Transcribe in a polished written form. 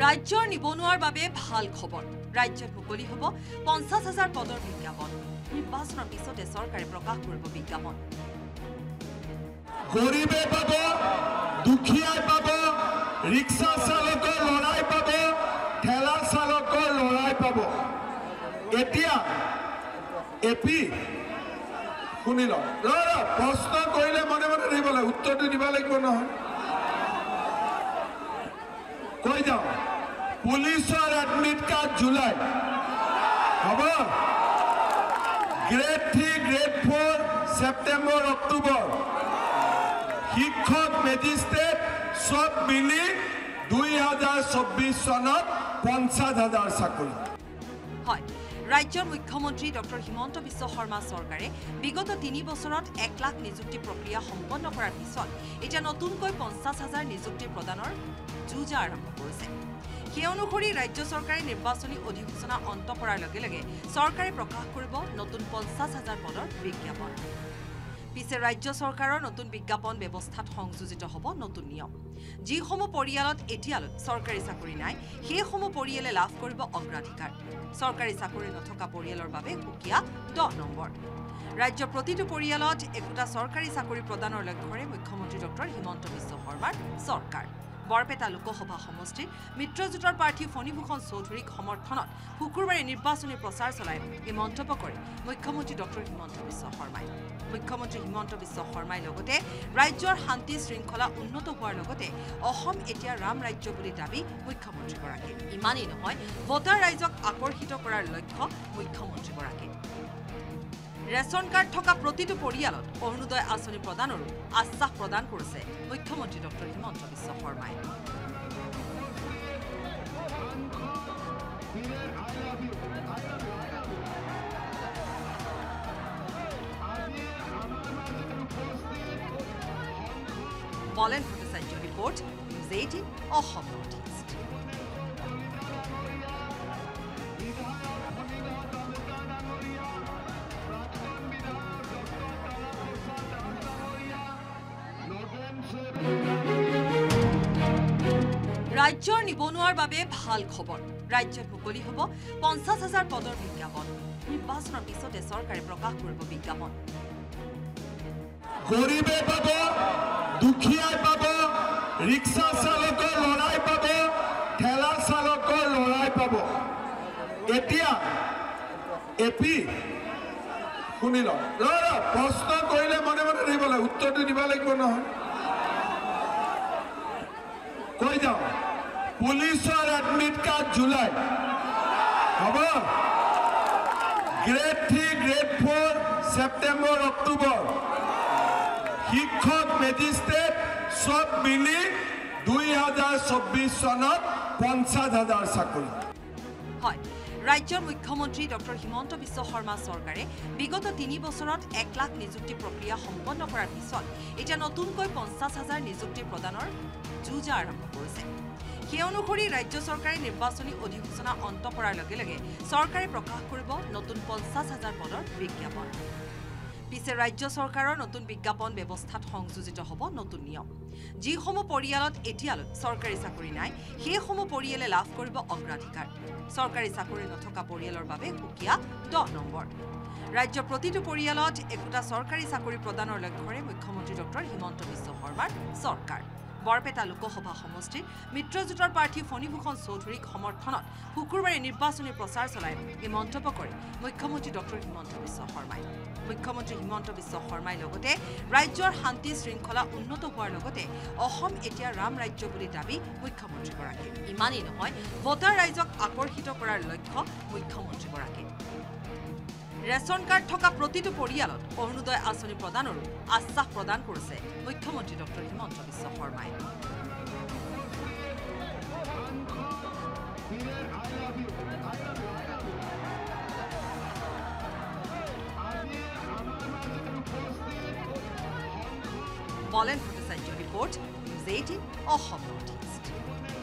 ৰাজ্যৰ নিবনুৱাৰ বাবে ভাল খবৰ ৰাজ্যত মুকলি হ'ব ৫০,০০০ পদৰ বিজ্ঞাপন নিৰ্বাচনৰ পিছতে চৰকাৰে প্ৰকাশ কৰিব বিজ্ঞাপন গৰিবে পাব দুখীয়াই পাব ৰিক্সা চালকৰ লৰাই পাব ঠেলা চালকৰ লৰাই পাব এতিয়া এপি শুনি লওক প্ৰশ্ন কৰিলে মনে মনে দিব লাগে উত্তৰটো দিব লাগিব নহয় কৈ যাওঁ পুলিচৰ এডমিট কাৰ্ড জুলাই হ'ব গ্ৰেড 3 গ্ৰেড 4 সেপ্টেম্বৰ অক্টোবৰ শিক্ষক মেজিষ্ট্ৰেট সব মিলি 2024 চনত ৫০,০০০ চাকৰি হয় ৰাজ্যৰ মুখ্যমন্ত্ৰী ডক্টৰ হিমন্ত বিশ্ব শৰ্মা চৰকাৰে বিগত ৩ বছৰত ১ লাখ নিযুক্তি প্ৰক্ৰিয়া সম্পন্ন কৰাৰ পিছত এতিয়া নতুনকৈ ৫০,০০০ নিযুক্তি প্ৰদানৰ যুঁজ আৰম্ভ কৰিছে সেই অনুসৰি ৰাজ্য চৰকাৰে নিৰ্বাচনী অধিসূচনা অন্ত কৰাৰ লগে লগে চৰকাৰে প্ৰকাশ কৰিব নতুন ৫০,০০০ পদৰ বিজ্ঞাপন পিছে ৰাজ্য চৰকাৰৰ নতুন বিজ্ঞাপন ব্যৱস্থাত সংযোজিত হ'ব নতুন নিয়ম যিসমূহ পৰিয়ালত এতিয়ালৈ চৰকাৰী চাকৰি নাই সেইসমূহ পৰিয়ালে লাভ কৰিব অগ্ৰাধিকাৰ চৰকাৰী চাকৰি নথকা পৰিয়ালৰ বাবে সুকীয়া 10 নম্বৰ ৰাজ্যৰ প্ৰতিটো পৰিয়ালত একোটা চৰকাৰী চাকৰি প্ৰদানৰ লক্ষ্যৰে মুখ্যমন্ত্ৰী ডক্টৰ হিমন্ত বিশ্ব শৰ্মাৰ চৰকাৰ বৰপেটা লোকসভা সমষ্টিৰ মিত্ৰজোঁটৰ প্ৰাৰ্থী ফণীভূষণ চৌধুৰীক সমৰ্থনত শুকুৰবাৰে নিৰ্বাচনী প্ৰচাৰ চলাই এই মন্তব্য কৰে মুখ্যমন্ত্ৰী ডক্টৰ হিমন্ত বিশ্ব শৰ্মাই মুখ্যমন্ত্ৰী হিমন্ত বিশ্ব শৰ্মাই লগতে ৰাজ্যৰ শান্তি শৃংখলা উন্নত হোৱাৰ লগতে অসম এতিয়া ৰাম ৰাজ্য বুলি দাবী মুখ্যমন্ত্ৰীগৰাকীৰ ইমানেই নহয় ভোটাৰ ৰাইজক আকৰ্ষিত কৰাৰ লক্ষ্য মুখ্যমন্ত্ৰীগৰাকীৰ ৰেচন কাৰ্ড থকা প্ৰতিটো পৰিয়ালত অৰুণোদয় আঁচনি প্ৰদানৰো আশ্বাস প্ৰদান কৰিছে মুখ্যমন্ত্ৰী ডক্টৰ হিমন্ত বিশ্ব শৰ্মাই বলেন ভট্টাচাৰ্যৰ report news 18 Assam north east ৰাজ্যৰ নিবনুৱাৰ বাবে ভাল খবৰ ৰাজ্যত মুকলি হ'ব ৫০,০০০ পদৰ বিজ্ঞাপন নিৰ্বাচনৰ পিছতে চৰকাৰে প্ৰকাশ কৰিব বিজ্ঞাপন গৰিবে পাব দুখীয়াই পাব ৰিক্সা চালকৰ লৰাই পাব ঠেলা চালকৰ লৰাই পাব এতিয়া এপি শুনি লওক প্ৰশ্ন কৰিলে মনে মনে দিব লাগে উত্তৰটো দিব লাগিব নহয় কৈ যাওঁ পুলিচৰ এডমিট কাৰ্ড জুলাই হ'ব গ্ৰেড 3 গ্ৰেড 4 সেপ্টেম্বৰ অক্টোবৰ শিক্ষক মেজিষ্ট্ৰেট সব মিলি 2024 চনত ৫০,০০০ চাকৰি হয় ৰাজ্যৰ মুখ্যমন্ত্ৰী ডক্টৰ হিমন্ত বিশ্ব শৰ্মা চৰকাৰে বিগত ৩ বছৰত ১ লাখ নিযুক্তি প্ৰক্ৰিয়া সম্পন্ন কৰাৰ পিছত এতিয়া নতুনকৈ ৫০,০০০ নিযুক্তি প্ৰদানৰ যুঁজ আৰম্ভ কৰিছে সেই অনুসৰি ৰাজ্য চৰকাৰে নিৰ্বাচনী অধিসূচনা অন্ত কৰাৰ লগে লগে চৰকাৰে প্ৰকাশ কৰিব নতুন ৫০,০০০ পদৰ বিজ্ঞাপন পিছে ৰাজ্য চৰকাৰৰ নতুন বিজ্ঞাপন ব্যৱস্থাত সংযোজিত হ'ব নতুন নিয়ম যিসমূহ পৰিয়ালত এতিয়ালৈ চৰকাৰী চাকৰি নাই সেইসমূহ পৰিয়ালে লাভ কৰিব অগ্ৰাধিকাৰ চৰকাৰী চাকৰি নথকা পৰিয়ালৰ বাবে সুকীয়া 10 নম্বৰ ৰাজ্যৰ প্ৰতিটো পৰিয়ালত একোটা চৰকাৰী চাকৰি প্ৰদানৰ লক্ষ্যৰে মুখ্যমন্ত্ৰী ডক্টৰ হিমন্ত বিশ্ব শৰ্মাৰ চৰকাৰ বৰপেটা লোকসভা সমষ্টিৰ মিত্ৰজোঁটৰ প্ৰাৰ্থী ফণীভূষণ চৌধুৰীক সমৰ্থনত শুকুৰবাৰে নিৰ্বাচনী প্ৰচাৰ চলাই এই মন্তব্য কৰে মুখ্যমন্ত্ৰী ডক্টৰ হিমন্ত বিশ্ব শৰ্মাই মুখ্যমন্ত্ৰী হিমন্ত বিশ্ব শৰ্মাই লগতে ৰাজ্যৰ শান্তি শৃংখলা উন্নত হোৱাৰ লগতে অসম এতিয়া ৰাম ৰাজ্য বুলি দাবী মুখ্যমন্ত্ৰীগৰাকীৰ ইমানেই নহয় ভোটাৰ ৰাইজক আকৰ্ষিত কৰাৰ লক্ষ্য মুখ্যমন্ত্ৰীগৰাকীৰ ৰেচন কাৰ্ড থকা প্ৰতিটো পৰিয়ালত অৰুণোদয় আঁচনি প্ৰদানৰো আশ্বাস প্ৰদান কৰিছে মুখ্যমন্ত্ৰী ডক্টৰ হিমন্ত বিশ্ব শৰ্মাই বলেন ভট্টাচাৰ্যৰ report news 18 Assam north east